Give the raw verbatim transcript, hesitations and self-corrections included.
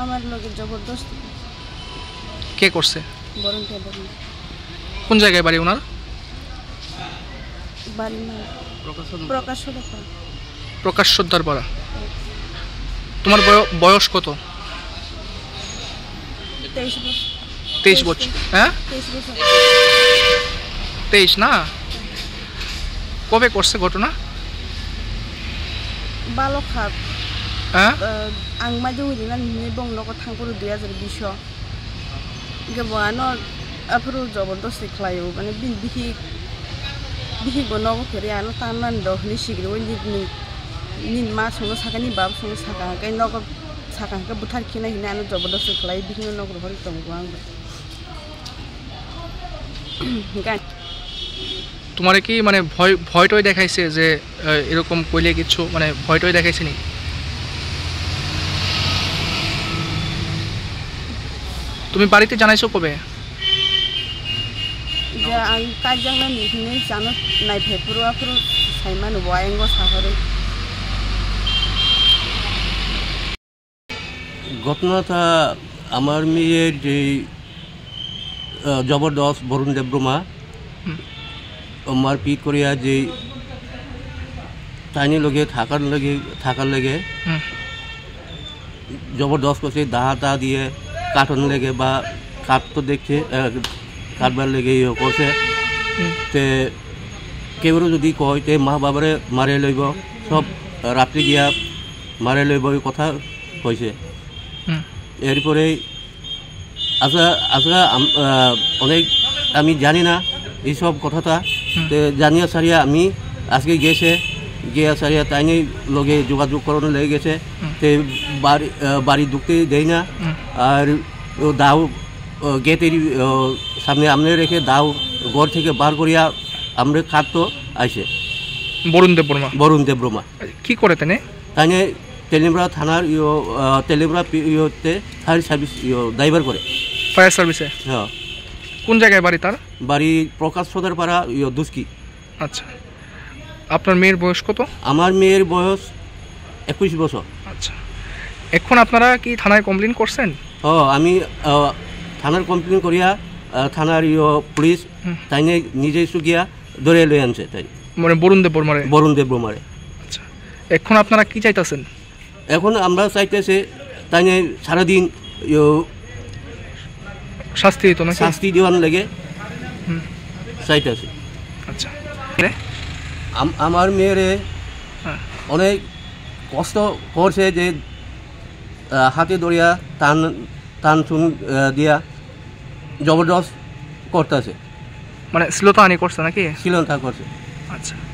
আমার লগে জবরদস্তি কে করছে? বরং কে বরং কোন জায়গায় বাড়ি ওনার? বাড়ি না প্রকাশ সরকার প্রকাশ সর্দার পাড়া। তোমার বয়স কত? তেইশ বছর। তেইশ বছর? হ্যাঁ তেইশ বছর। তেইশ না? কবে করছে ঘটনা? বালক হাত হ্যাঁ आं माइदो हरिना नि बंग नक थांपुर दुई हजार बीस गोबानो आफोर जबरदस्ती खालायो माने बिन बिहि बिहि बनो फेरि आनो ताननान दहनि सिग्रो नि नि मा संनो साकानि बाब संनो साका कै नक साका के बुथार खिना हिना आनो जबरदस्ती खालायो बिहिनो नक हरि तंगो आं गाय তোমারে কি মানে ভয় ভয়টই দেখাইছে যে এরকম কইলে কিছু মানে ভয়টই দেখাইছে নি? তুমি বাড়িতে জানাইছো কবে? যে আই কাজজাংনা নিহিনে জানো নাই ফেপুরো আফরো সাইমান ওয়াইঙ্গো সাহরে। ঘটনাটা আমার মেয়ের যে জবরদস্ত বরুণ দেববর্মা মারপিট করিয়া যে তাইনি লগে থাকার লগে থাকার লেগে জবরদস্ত করছে দাহা তা দিয়ে কাটন লেগে বা কাট তো দেখছে কাটবার লেগে ইয়ে করছে তে কেউ যদি কয় তে মা বাবারে মারে লইব সব রাত্রি গিয়া মারে লইব এই কথা কইছে। এরপরে আচ্ছা আচ্ছা অনেক আমি জানি না এইসব কথাটা তো জানিয়া সারিয়া আমি আজকে গেছে গিয়া সারিয়া তাইনি লগে যোগাযোগ করানো লেগে গেছে তে বাড়ি বাড়ি ঢুকতে দেয় না আর দাও গেটের সামনে আমনে রেখে দাও ঘর থেকে বার করিয়া আমরা খাটতো আইসে। বরুণ দেববর্মা বরুণ দেববর্মা কি করে তেনে? তাইনে তেলিমরা থানার ইয়ে তেলিমরা ইয়েতে ফায়ার সার্ভিস ইয়ে ড্রাইভার করে ফায়ার সার্ভিসে। হ্যাঁ কোন জায়গায় বাড়ি তার? বাড়ি প্রকাশ সদর পাড়া ইয়ে দুস্কি। আচ্ছা আপনার মেয়ের বয়স কত? আমার মেয়ের বয়স একুশ বছর। আচ্ছা এখন আপনারা কি থানায় কমপ্লেন করছেন? ও আমি থানার কমপ্লেন করিয়া থানার ইয়ে পুলিশ তাই নিজে গিয়া ধরে লই আনছে তাই মানে বরুণ দেববর্মারে বরুণ দেববর্মারে। আচ্ছা এখন আপনারা কি চাইতেছেন? এখন আমরা চাইতেছে তাই সারাদিন শাস্তি দিত না শাস্তি দেওয়ার লেগে চাইতেছে। আচ্ছা আমার মেয়েরে অনেক কষ্ট করছে যে হাতে দড়িয়া টান টান শুন দিয়া জবরদস্ত করতেছে মানে শ্লীলতাহানি করছে নাকি? শ্লীলতা করছে। আচ্ছা